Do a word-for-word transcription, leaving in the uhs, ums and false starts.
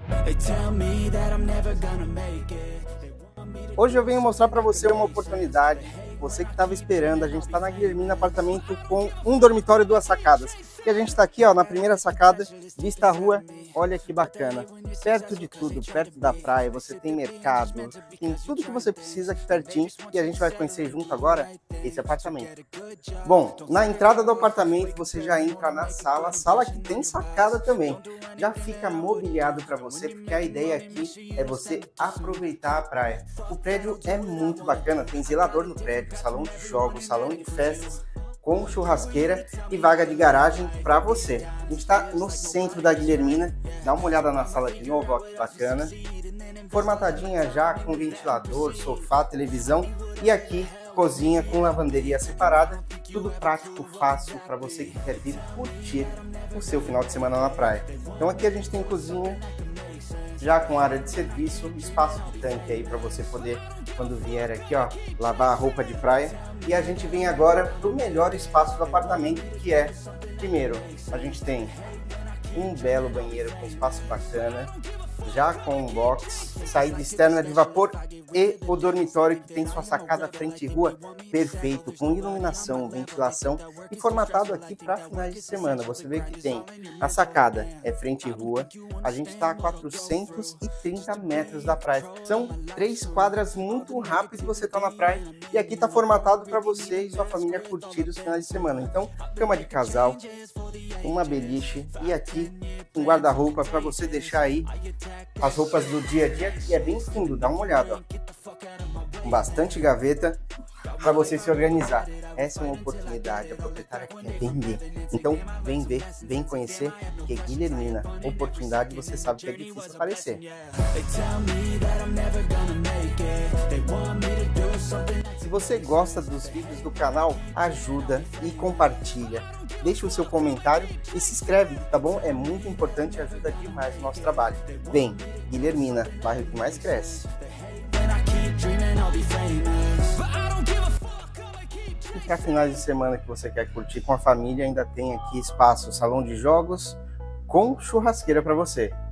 Hoje eu venho mostrar para você uma oportunidade. Você que estava esperando, a gente está na Guilhermina Apartamento com um dormitório e duas sacadas. E a gente está aqui, ó, na primeira sacada, vista à rua, olha que bacana. Perto de tudo, perto da praia, você tem mercado, tem tudo que você precisa aqui pertinho. E a gente vai conhecer junto agora esse apartamento. Bom, na entrada do apartamento você já entra na sala, sala que tem sacada também. Já fica mobiliado para você, porque a ideia aqui é você aproveitar a praia. O prédio é muito bacana, tem zelador no prédio, salão de jogos, salão de festas, com churrasqueira e vaga de garagem para você. A gente está no centro da Guilhermina, dá uma olhada na sala de novo, ó, que bacana. Formatadinha já com ventilador, sofá, televisão e aqui cozinha com lavanderia separada, tudo prático, fácil para você que quer vir curtir o seu final de semana na praia. Então aqui a gente tem cozinha, já com área de serviço, espaço de tanque aí para você poder, quando vier aqui, ó, lavar a roupa de praia. E a gente vem agora para o melhor espaço do apartamento, que é, primeiro, a gente tem um belo banheiro com espaço bacana, já com um box, saída externa de vapor e o dormitório que tem sua sacada frente e rua perfeito, com iluminação, ventilação e formatado aqui para finais de semana. Você vê que tem a sacada, é frente e rua, a gente está a quatrocentos e trinta metros da praia. São três quadras muito rápido, você está na praia e aqui está formatado para você e sua família curtir os finais de semana. Então, cama de casal, uma beliche e aqui um guarda-roupa para você deixar aí as roupas do dia a dia, que é bem fundo, dá uma olhada, ó. Com bastante gaveta para você se organizar. Essa é uma oportunidade, a proprietária quer vender. Então vem ver, vem conhecer, porque Guilhermina, oportunidade você sabe que é difícil aparecer. Se você gosta dos vídeos do canal, ajuda e compartilha. Deixe o seu comentário e se inscreve, tá bom? É muito importante e ajuda demais o nosso trabalho. Vem, Guilhermina, bairro que mais cresce. E para finais de semana que você quer curtir com a família, ainda tem aqui espaço, salão de jogos com churrasqueira para você.